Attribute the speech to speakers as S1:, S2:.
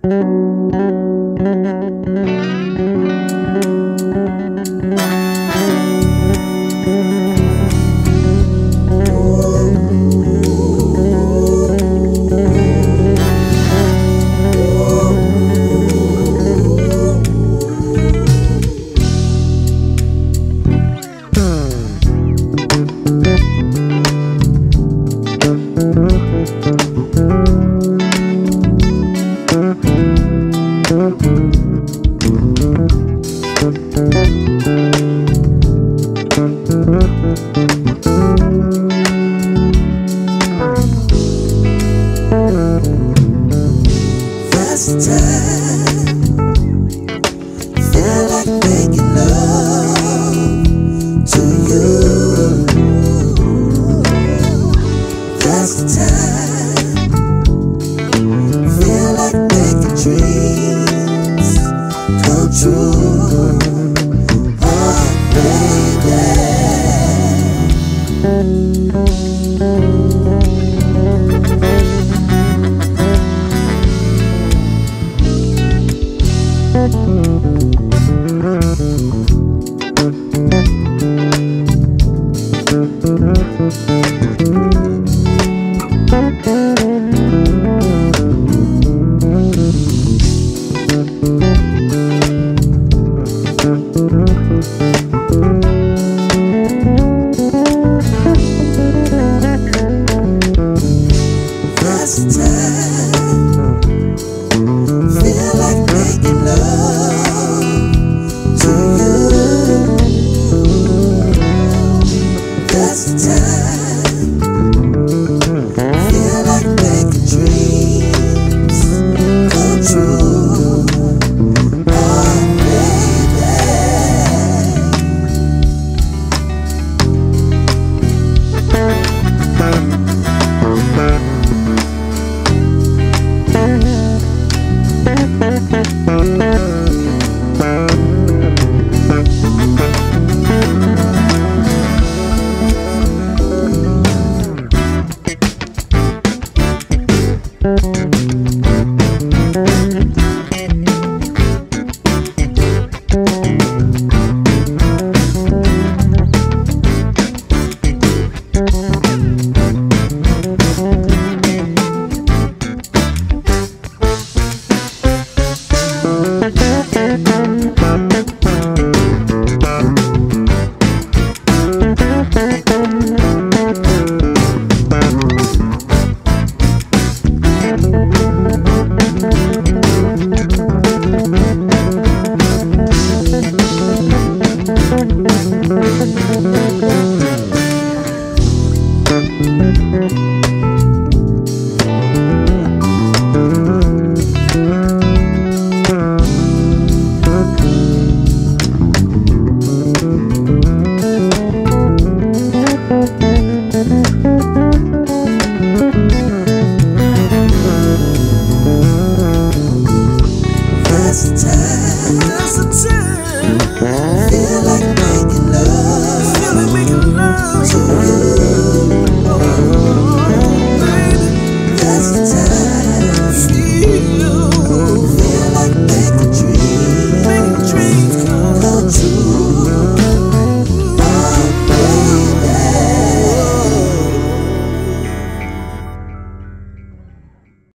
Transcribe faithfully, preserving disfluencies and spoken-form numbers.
S1: That's the time. Feel like making love to you. That's the time. Feel like making dreams come true. Oh, baby. That's the time. Feel like making love to you. That's the time. Feel like making dreams come true. Oh, That's the time. That's the time.